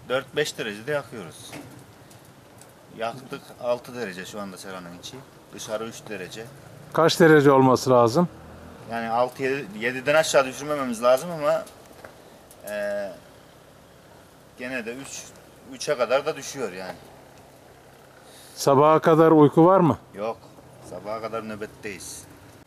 4-5 derecede yakıyoruz. Yaktık 6 derece şu anda seranın içi. Dışarı 3 derece. Kaç derece olması lazım? Yani 6-7'den aşağı düşürmememiz lazım ama gene de 3'e kadar da düşüyor yani. Sabaha kadar uyku var mı? Yok. Sabaha kadar nöbetteyiz.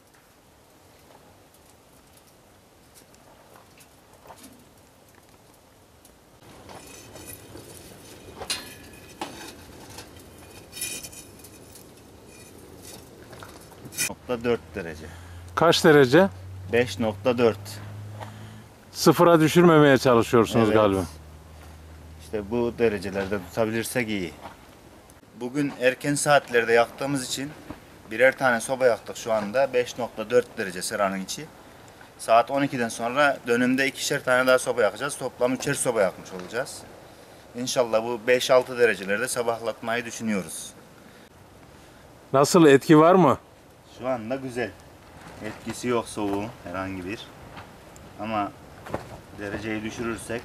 .4 derece. Kaç derece? 5.4. Sıfıra düşürmemeye çalışıyorsunuz Evet. galiba. İşte bu derecelerde tutabilirsek iyi. Bugün erken saatlerde yaktığımız için birer tane soba yaktık şu anda. 5.4 derece seranın içi. Saat 12'den sonra dönümde 2'şer tane daha soba yakacağız. Toplam 3'er soba yakmış olacağız. İnşallah bu 5-6 derecelerde sabahlatmayı düşünüyoruz. Nasıl, etki var mı? Şu anda güzel. Etkisi yok soğuğun herhangi bir. Ama dereceyi düşürürsek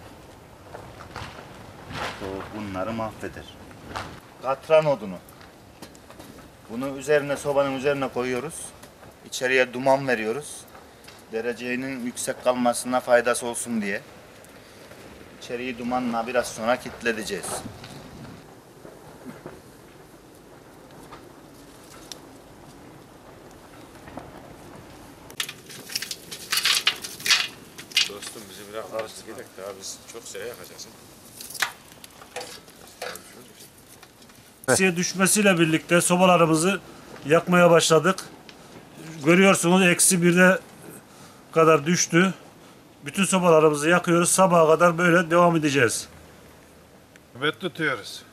soğuk bunları mahveder. Katran odunu. Bunu üzerine, sobanın üzerine koyuyoruz. İçeriye duman veriyoruz. Derecenin yüksek kalmasına faydası olsun diye. İçeriği dumanla biraz sonra kilitledeceğiz. Dostum bizi biraz karıştı gerek daha biz çok şey yakacağız. Eksiye düşmesiyle birlikte sobalarımızı yakmaya başladık. Görüyorsunuz eksi 1'e kadar düştü. Bütün sobalarımızı yakıyoruz. Sabaha kadar böyle devam edeceğiz. Nöbet tutuyoruz.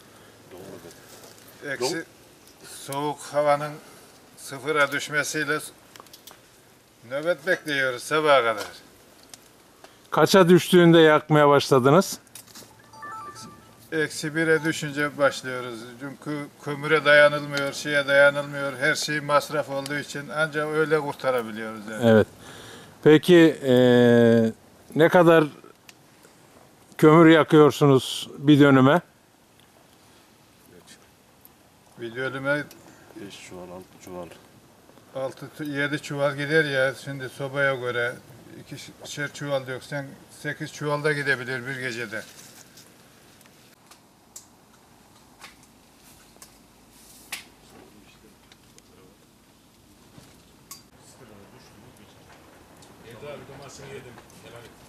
Eksi soğuk havanın sıfıra düşmesiyle nöbet bekliyoruz sabaha kadar. Kaça düştüğünde yakmaya başladınız? Eksi 1'e düşünce başlıyoruz. Çünkü kömüre dayanılmıyor, şeye dayanılmıyor. Her şey masraf olduğu için ancak öyle kurtarabiliyoruz yani. Evet. Peki ne kadar kömür yakıyorsunuz bir dönüme? Bir bölüme 5 çuval 6 çuval. 6-7 çuval gider ya şimdi sobaya göre. 2'şer çuval döksen 8 çuval da gidebilir bir gecede. Yedim. Yedim.